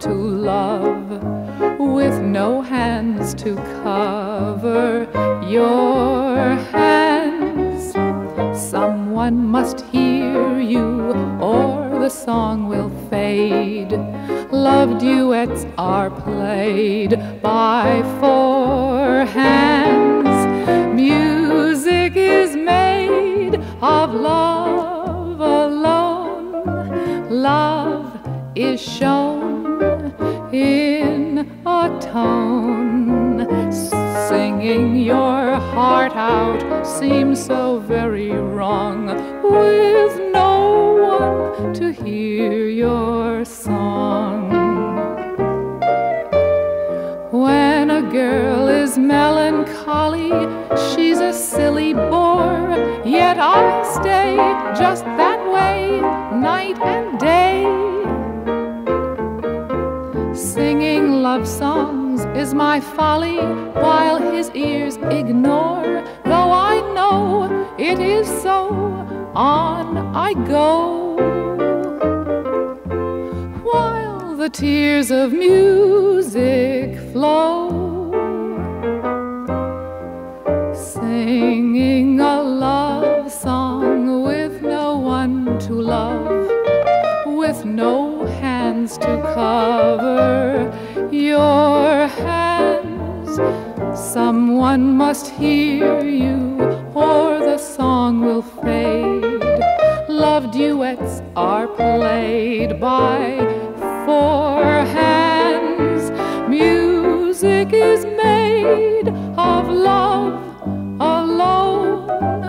to love, with no hands to cover your hands. Someone must hear you, or the song will fade. Love duets are played by four hands. Music is made of love alone. Love is shown in a tone. Singing your heart out seems so very wrong, with no one to hear your song. When a girl is melancholy, she's a silly bore, yet I stay just that way night and day. Singing love songs is my folly, while his ears ignore. Though I know it is so, on I go, while the tears of music flow. Singing a love song with no one to love, with no hands to cover your hands. Someone must hear you, or the song will fade. Love duets are played by four hands. Music is made of love alone.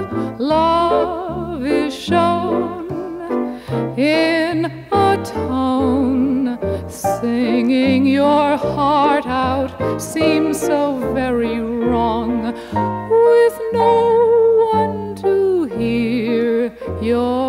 Love is shown in a tone. Singing your heart out seems so very wrong, with no one to hear your